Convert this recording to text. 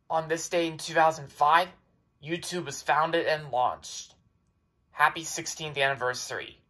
On this day in 2005, YouTube was founded and launched. Happy 16th anniversary.